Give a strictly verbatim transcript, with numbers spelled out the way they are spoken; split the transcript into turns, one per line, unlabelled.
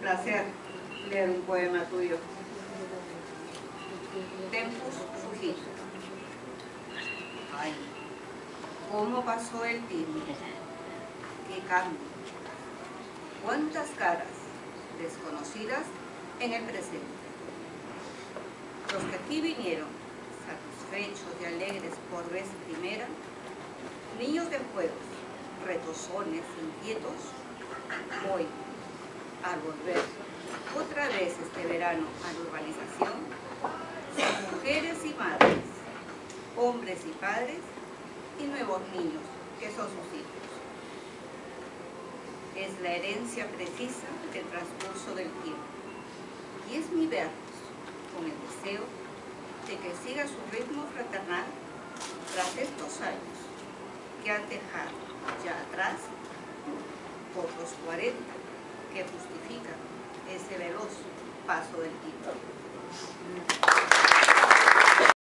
placer leer un poema tuyo. Tempus fugit. Ay, cómo pasó el tiempo. Qué cambio. Cuántas caras desconocidas en el presente. Los que aquí vinieron, satisfechos y alegres por vez primera, niños de juegos, retozones, inquietos, hoy, al volver otra vez este verano a la urbanización, son mujeres y madres, hombres y padres y nuevos niños que son sus hijos. Es la herencia precisa del transcurso del tiempo y es mi verlos con el deseo de que siga su ritmo fraternal tras estos años que han dejado ya atrás otros cuarenta que justifican ese veloz paso del tiempo.